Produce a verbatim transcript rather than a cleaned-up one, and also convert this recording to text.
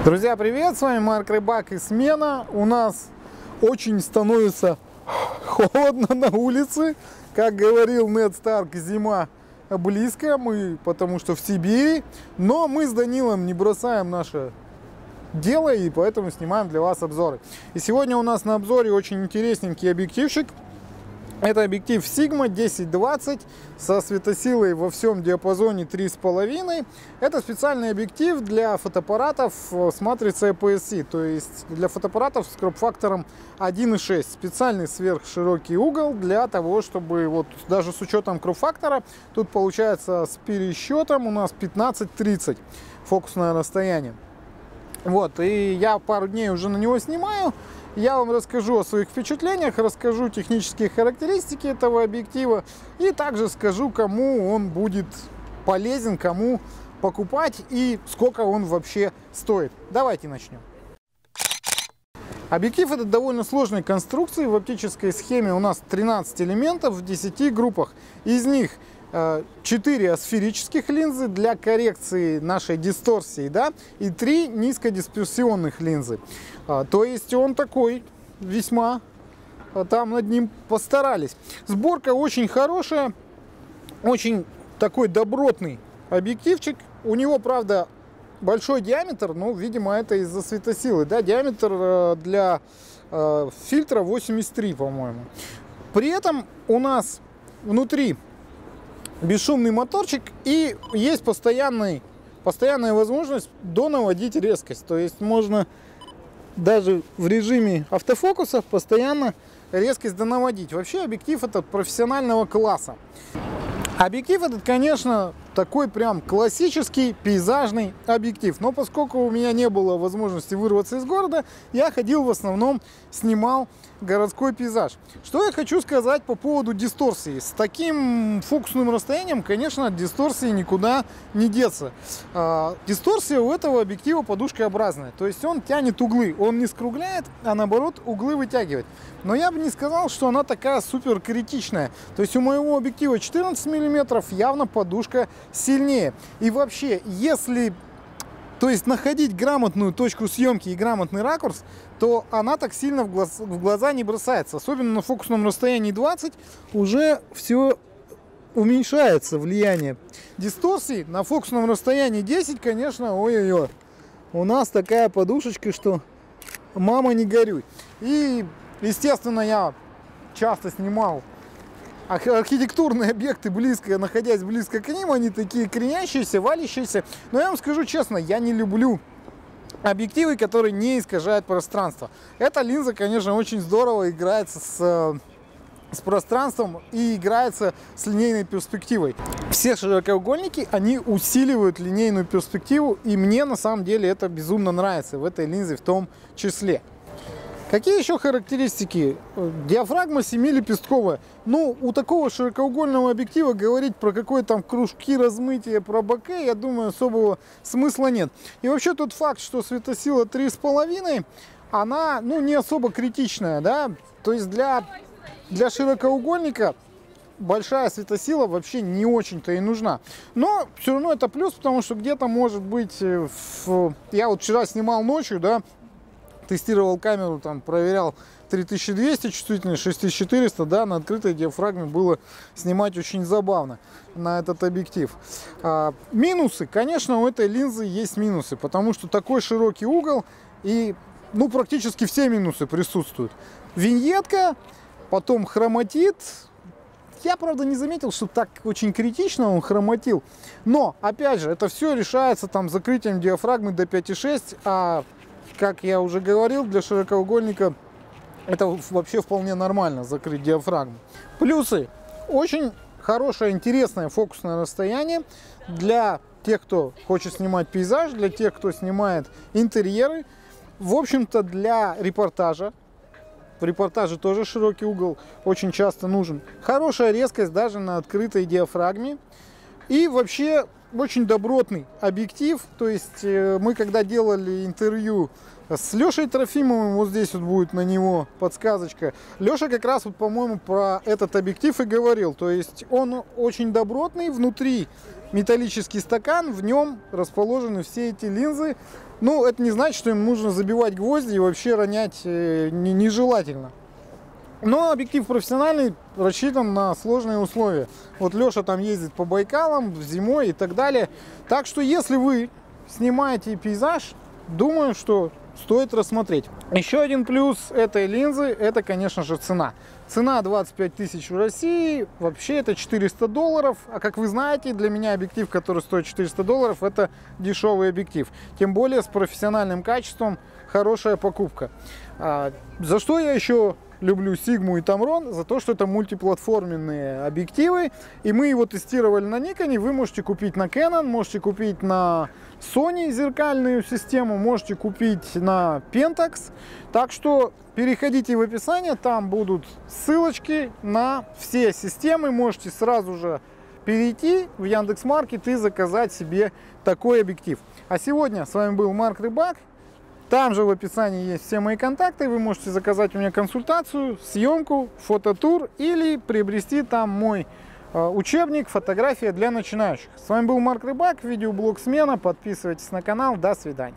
Друзья, привет! С вами Марк Рыбак и Смена. У нас очень становится холодно на улице. Как говорил Нед Старк, зима близко, мы потому что в Сибири. Но мы с Данилом не бросаем наше дело, и поэтому снимаем для вас обзоры. И сегодня у нас на обзоре очень интересненький объективчик. Это объектив Sigma десять двадцать со светосилой во всем диапазоне три с половиной. Это специальный объектив для фотоаппаратов с матрицей эй пи эс си, то есть для фотоаппаратов с кроп-фактором один и шесть. Специальный сверхширокий угол для того, чтобы вот даже с учетом кроп-фактора, тут получается с пересчетом у нас пятнадцать тридцать фокусное расстояние. Вот, и я пару дней уже на него снимаю. Я вам расскажу о своих впечатлениях, расскажу технические характеристики этого объектива и также скажу, кому он будет полезен, кому покупать и сколько он вообще стоит. Давайте начнем. Объектив этот довольно сложной конструкции. В оптической схеме у нас тринадцать элементов в десяти группах. Из них четыре асферических линзы для коррекции нашей дисторсии, да, и три низкодисперсионных линзы. То есть он такой весьма, там над ним постарались. Сборка очень хорошая, очень такой добротный объективчик. У него, правда, большой диаметр, но, видимо, это из-за светосилы, да, диаметр для э, фильтра восемьдесят три, по-моему. При этом у нас внутри бесшумный моторчик и есть постоянный, постоянная возможность донаводить резкость. То есть можно даже в режиме автофокуса постоянно резкость донаводить. Вообще объектив этот профессионального класса. Объектив этот, конечно, такой прям классический пейзажный объектив. Но поскольку у меня не было возможности вырваться из города, я ходил в основном, снимал городской пейзаж. Что я хочу сказать по поводу дисторсии. С таким фокусным расстоянием, конечно, от дисторсии никуда не деться. А, дисторсия у этого объектива подушкообразная. То есть он тянет углы. Он не скругляет, а наоборот углы вытягивает. Но я бы не сказал, что она такая супер критичная. То есть у моего объектива четырнадцать миллиметров явно подушка сильнее. И вообще, если то есть находить грамотную точку съемки и грамотный ракурс, то она так сильно в, глаз, в глаза не бросается. Особенно на фокусном расстоянии двадцать уже все уменьшается влияние дисторсии. На фокусном расстоянии десять, конечно, ой-ой-ой. У нас такая подушечка, что мама не горюй. И, естественно, я часто снимал архитектурные объекты, близко, находясь близко к ним, они такие кренящиеся, валящиеся. Но я вам скажу честно, я не люблю объективы, которые не искажают пространство. Эта линза, конечно, очень здорово играется с, с пространством и играется с линейной перспективой. Все широкоугольники, они усиливают линейную перспективу, и мне на самом деле это безумно нравится в этой линзе в том числе. Какие еще характеристики? Диафрагма семилепестковая. Ну, у такого широкоугольного объектива говорить про какие там кружки, размытие, про боке, я думаю, особого смысла нет. И вообще тот факт, что светосила три с половиной, она, ну, не особо критичная, да. То есть для, для широкоугольника большая светосила вообще не очень-то и нужна. Но все равно это плюс, потому что где-то может быть... В... Я вот вчера снимал ночью, да, тестировал камеру, там проверял три тысячи двести, чувствительность шесть тысяч четыреста, да, на открытой диафрагме было снимать очень забавно на этот объектив. А, минусы, конечно, у этой линзы есть минусы, потому что такой широкий угол и, ну, практически все минусы присутствуют. Виньетка, потом хроматит. Я, правда, не заметил, что так очень критично он хроматил, но, опять же, это все решается там закрытием диафрагмы до пяти и шесть, а как я уже говорил, для широкоугольника это вообще вполне нормально закрыть диафрагму. Плюсы. Очень хорошее, интересное фокусное расстояние для тех, кто хочет снимать пейзаж, для тех, кто снимает интерьеры. В общем-то, для репортажа. В репортаже тоже широкий угол очень часто нужен. Хорошая резкость даже на открытой диафрагме. И вообще очень добротный объектив. То есть мы когда делали интервью С Лешей Трофимовым, вот здесь вот будет на него подсказочка. Леша как раз, вот, по-моему, про этот объектив и говорил. То есть он очень добротный, внутри металлический стакан, в нем расположены все эти линзы. Ну, это не значит, что им нужно забивать гвозди и вообще ронять э, нежелательно. Но объектив профессиональный, рассчитан на сложные условия. Вот Леша там ездит по Байкалам, зимой и так далее. Так что если вы снимаете пейзаж, думаю, что стоит рассмотреть. Еще один плюс этой линзы, это, конечно же, цена. Цена двадцать пять тысяч в России, вообще это четыреста долларов. А как вы знаете, для меня объектив, который стоит четыреста долларов, это дешевый объектив. Тем более с профессиональным качеством, хорошая покупка. А, за что я еще люблю Sigma и Tamron? За то, что это мультиплатформенные объективы. И мы его тестировали на Nikon. Вы можете купить на Canon, можете купить на Sony зеркальную систему, можете купить на Pentax. Так что переходите в описание, там будут ссылочки на все системы. Можете сразу же перейти в Яндекс.Маркет и заказать себе такой объектив. А сегодня с вами был Марк Рыбак. Там же в описании есть все мои контакты. Вы можете заказать у меня консультацию, съемку, фототур или приобрести там мой э, учебник «Фотография для начинающих». С вами был Марк Рыбак, видеоблог «Смена». Подписывайтесь на канал. До свидания.